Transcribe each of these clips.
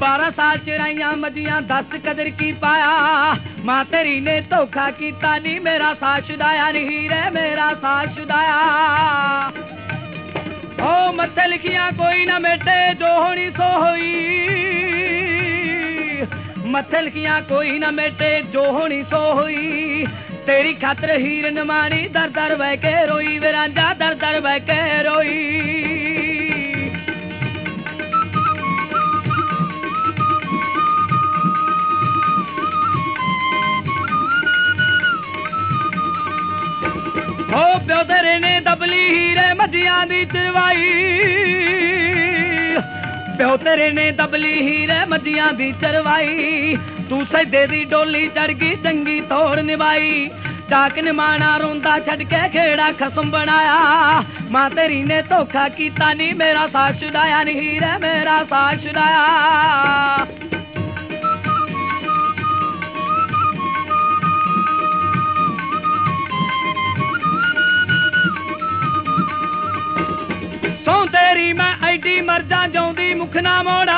12 साल चराइया मजियां 10 कदर की पाया मां तेरी ने धोखा कीता नी मेरा साथ छुड़ाया नहीं रे मेरा साथ छुड़ाया ओ मत्थे लिखियां कोई ना मेटे जो होनी सो होई मत्थे लिखियां कोई ना मेटे जो होनी सो होई तेरी खातर हीर नमानी दर दर बह के रोई वे रांझा दर दर बह के रोई ओ प्यो तेरे ने दबली हीरे मजियां दी चरवाई प्यो तेरे ने दबली हीरे मजियां दी चरवाई तू सैदे दी डोली चढ़ गई चंगी तोड़ निभाई डाक निमाना रोंदा छड़ के खेड़ा खसम बनाया मां तेरी ने धोखा कीता नी मेरा साथ छुड़ाया नी हीरे मेरा साथ छुड़ाया सौ तेरी मैं ऐडी मर जा जाऊंदी मुख ना मोड़ा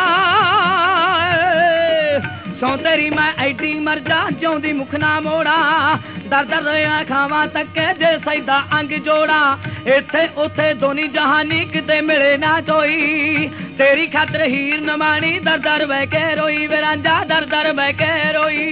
सौ तेरी मैं ऐडी मर जा जाऊंदी मुख ना मोड़ा दर दर रोया खावा तके जे सैदा अंग जोड़ा इथे उथे दोनी जहानी किते मिले ना कोई तेरी खातर हीर नमानी दर दर बह के रोई वे रांझा दर दर बह के रोई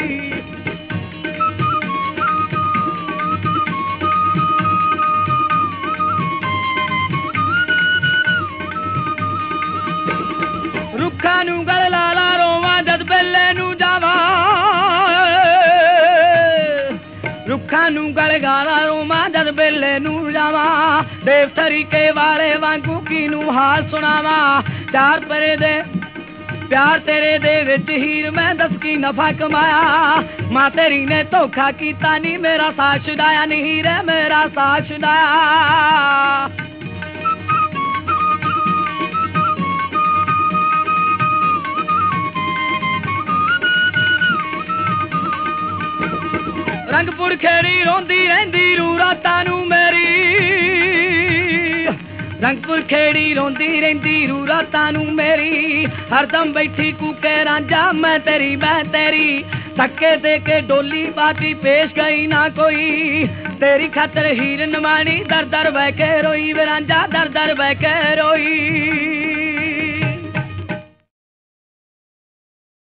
रुखा नू गल लाला रोवा जद बेले नू जावा रुखा नू गल गाला रोवा जद बेले नू जावा देव तरीके वाले वांगू की नू हाल सुनावा प्यार तेरे दे विच हीर मैं दस की नफा कमाया मां तेरी ने धोखा कीता नी मेरा साथ छुड़ाया नी हीरे मेरा साथ छुड़ाया रंगपुर खेड़ी रोंदी रहिंदी रू रातां नू मेरी रंगपुर खेड़ी रोंदी रहिंदी रू रातां नू मेरी हरदम बैठी कूके रांझा मैं तेरी धक्के दे के डोली बाती पेश गई ना कोई तेरी खातर हीर नमानी दर दर बह के रोई वे रांझा दर दर बह के रोई